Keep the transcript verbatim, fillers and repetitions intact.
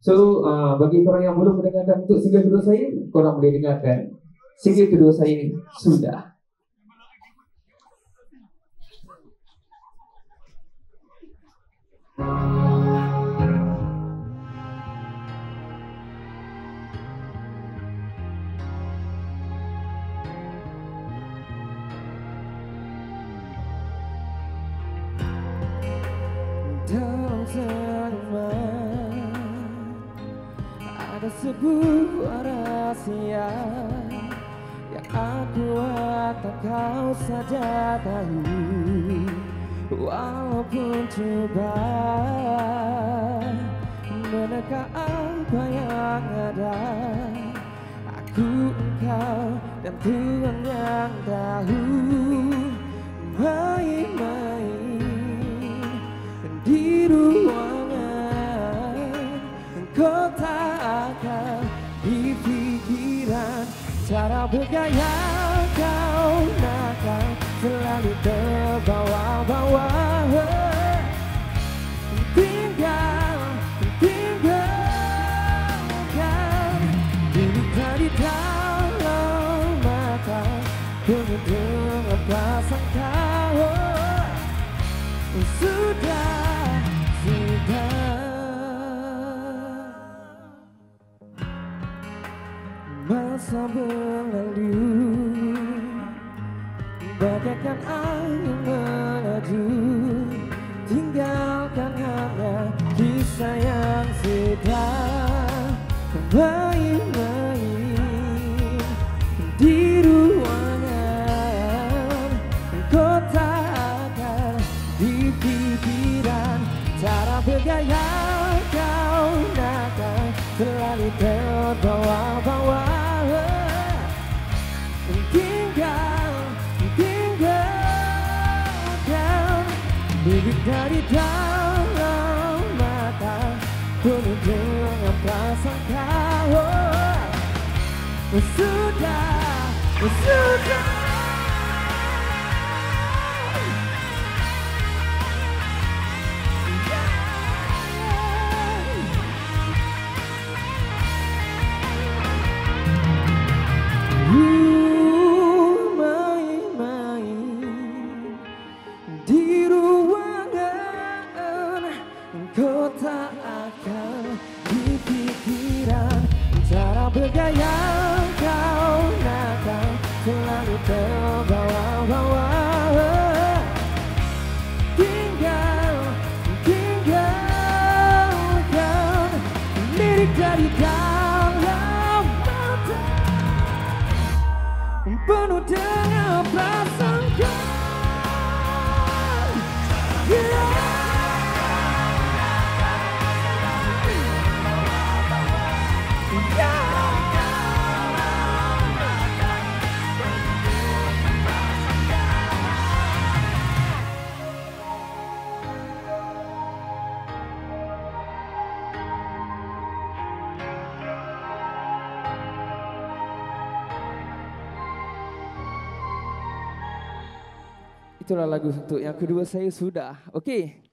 So uh, bagi korang yang belum mendengarkan untuk single kedua saya, korang boleh dengarkan single kedua saya sudah. Dalam senyuman ada sebuah rahasia yang aku tak kau saja tahu. Walaupun coba menekan apa yang ada, aku, engkau, dan Tuhan yang tahu. Main-main di ruangan, kau tak akan di pikiran. Cara bergaya kau nakal selalu terbawa-bawa. Tinggal, tinggalkan diri tadi dalam mata, penuh dengan prasangka. Sudah, sudah masa berlalu bagaikan angin melaju, tinggalkan hanya kisah yang sudah main-main di ruangan. Kau tak akan di pikiran. Cara bergaya kau nakal selalu terbawa-bawa. Tinggal, tinggalkan bibit dari dalam mata, penuh dengan prasangka. Sudah, sudah di ruangan, kau tak akan di pikiran. Cara bergaya kau nakal selalu terbawa-bawa. Tinggal, tinggalkan lirik dari dalam mata, penuh dengan prasangka. Itulah lagu untuk yang kedua saya sudah. Oke.